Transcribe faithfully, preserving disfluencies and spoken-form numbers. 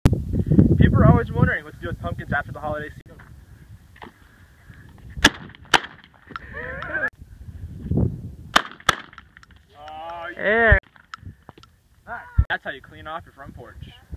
People are always wondering what to do with pumpkins after the holiday season. Oh, yeah. That's how you clean off your front porch.